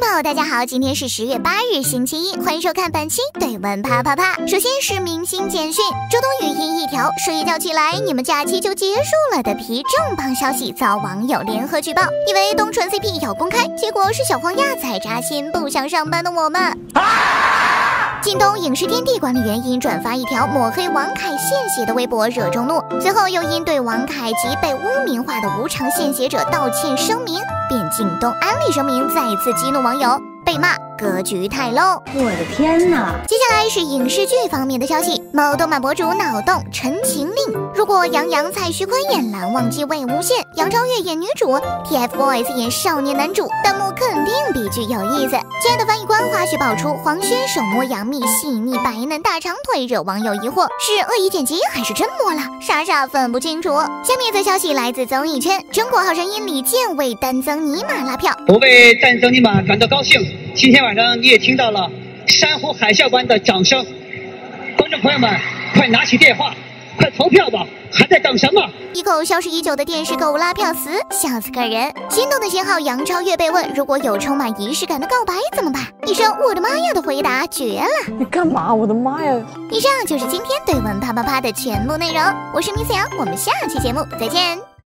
朋友，大家好，今天是10月8日，星期一，欢迎收看本期对闻啪啪啪。首先是明星简讯，周冬雨因一条睡一觉起来你们假期就结束了的皮重磅消息遭网友联合举报，以为东纯 CP 要公开，结果是小黄鸭才扎心不想上班的我们。京东影视天地管理员因转发一条抹黑王凯献血的微博惹众怒，随后又因对王凯及被污名化的无偿献血者道歉声明，便京东安利声明再次激怒网友，被骂格局太 low。 我的天哪！ 接下来是影视剧方面的消息，某动漫博主脑洞陈情令，如果杨洋、蔡徐坤演蓝忘机魏无羡，杨超越演女主， TFBOYS 演少年男主，弹幕肯定比剧有意思。亲爱的翻译官花絮爆出，黄轩手摸杨幂细腻白嫩大长腿，惹网友疑惑，是恶意剪辑还是真摸了？傻傻分不清楚。下面则消息来自综艺圈，中国好声音李健为单增尼玛拉票， 我为单增尼玛感到高兴。今天晚上你也听到了山呼海啸般的掌声，观众朋友们，快拿起电话，快投票吧，还在等什么？ 一口消失已久的电视购物拉票词，笑死个人。心动的信号杨超越被问，如果有充满仪式感的告白怎么办？一声我的妈呀的回答绝了。 你干嘛？我的妈呀！ 以上就是今天对闻啪啪啪的全部内容，我是Miss杨，我们下期节目再见。